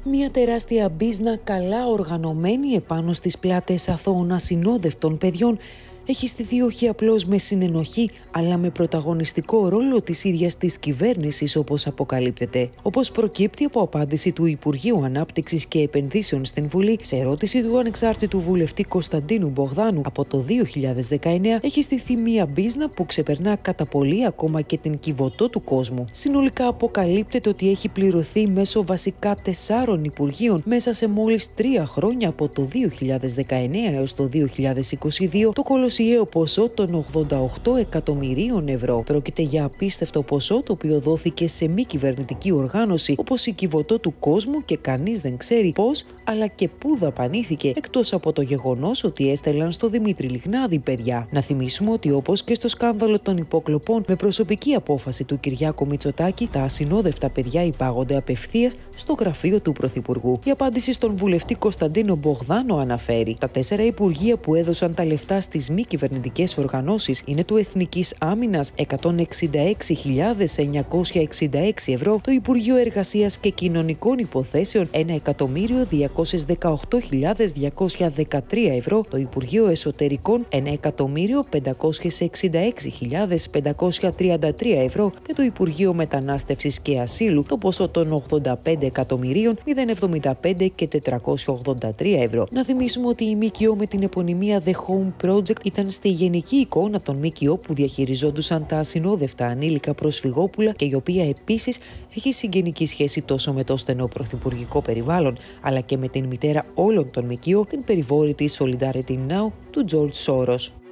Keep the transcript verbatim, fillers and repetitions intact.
Μια τεράστια μπίζνα καλά οργανωμένη επάνω στις πλάτες αθώων ασυνόδευτων παιδιών έχει στηθεί όχι απλώς με συνενοχή, αλλά με πρωταγωνιστικό ρόλο της ίδιας της κυβέρνησης, όπως αποκαλύπτεται. Όπως προκύπτει από απάντηση του Υπουργείου Ανάπτυξης και Επενδύσεων στην Βουλή, σε ερώτηση του ανεξάρτητου βουλευτή Κωνσταντίνου Μπογδάνου από το δύο χιλιάδες δεκαεννέα, έχει στηθεί μία μπίζνα που ξεπερνά κατά πολύ ακόμα και την Κιβωτό του κόσμου. Συνολικά αποκαλύπτεται ότι έχει πληρωθεί μέσω βασικά τεσσάρων υπουργείων μέσα σε μόλις τρία χρόνια, από το δύο χιλιάδες δεκαεννέα έως το δύο χιλιάδες είκοσι δύο, το κολοσιαίο ποσό των ογδόντα οκτώ εκατομμυρίων ευρώ. Πρόκειται για απίστευτο ποσό, το οποίο δόθηκε σε μη κυβερνητική οργάνωση όπως η Κιβωτό του κόσμου, και κανείς δεν ξέρει πώς αλλά και πού δαπανήθηκε, εκτός από το γεγονός ότι έστελναν στο Δημήτρη Λιγνάδη παιδιά. Να θυμίσουμε ότι, όπως και στο σκάνδαλο των υποκλοπών, με προσωπική απόφαση του Κυριάκου Μητσοτάκη, τα ασυνόδευτα παιδιά υπάγονται απευθείας στο γραφείο του Πρωθυπουργού. Η απάντηση στον βουλευτή Κωνσταντίνο Μπογδάνο αναφέρει: τα τέσσερα υπουργεία που έδωσαν τα λεφτά στις μη κυβερνητικές οργανώσεις είναι του Εθνικής Άμυνας εκατόν εξήντα έξι χιλιάδες εννιακόσια εξήντα έξι ευρώ, το Υπουργείο Εργασίας και Κοινωνικών Υποθέσεων ένα εκατομμύριο διακόσιες δεκαοκτώ χιλιάδες διακόσια δεκατρία ευρώ, το Υπουργείο Εσωτερικών ένα εκατομμύριο πεντακόσιες εξήντα έξι χιλιάδες πεντακόσια τριάντα τρία ευρώ και το Υπουργείο Μετανάστευσης και Ασύλου το ποσό των ογδόντα πέντε εκατομμυρίων μηδέν εβδομήντα πέντε και τετρακόσια ογδόντα τρία ευρώ. Να θυμίσουμε ότι η ΜΚΟ με την επωνυμία The Home Project ήταν στη γενική εικόνα των ΜΚΟ που διαχειριζόντουσαν τα ασυνόδευτα ανήλικα προσφυγόπουλα και η οποία επίσης έχει συγγενική σχέση τόσο με το στενό πρωθυπουργικό περιβάλλον, αλλά και με την μητέρα όλων των ΜΚΟ, την περιβόρητη Solidarity Now του George Soros.